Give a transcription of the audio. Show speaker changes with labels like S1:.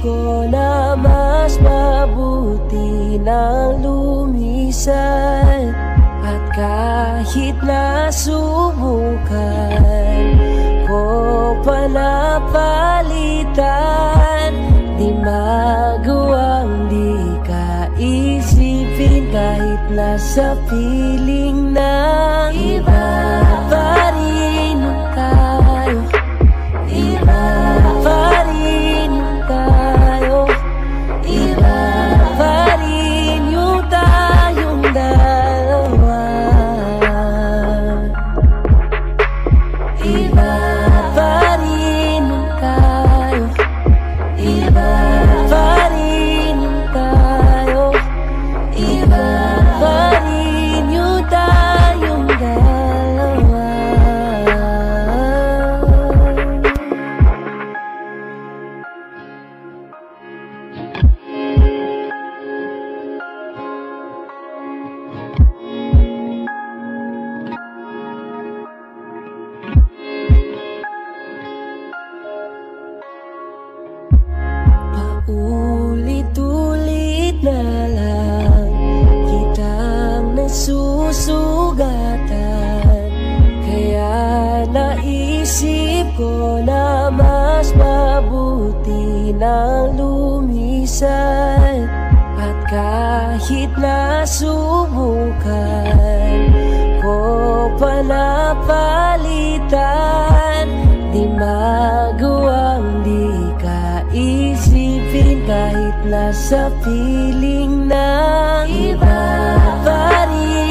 S1: ko na mas mabuti nang lumisan. At kahit nasubukan ko pa napalitan, di magawang di ka isipin. Kahit nasa piling ng iba pa rin tayo, iba pa rin tayo, iba pa rin yung tayong dalawa. Iba pa rin tayo, iba pa rin tayo, iba pa rin yung tayong dalawa. Paulit-ulit na lang kitang nasusugatan, kaya naisip ko na mas mabuti nang lumisan. At kahit nasubukan ko pa napalitan, di magawang di ka isipin. Kahit nasa piling ng iba pa rin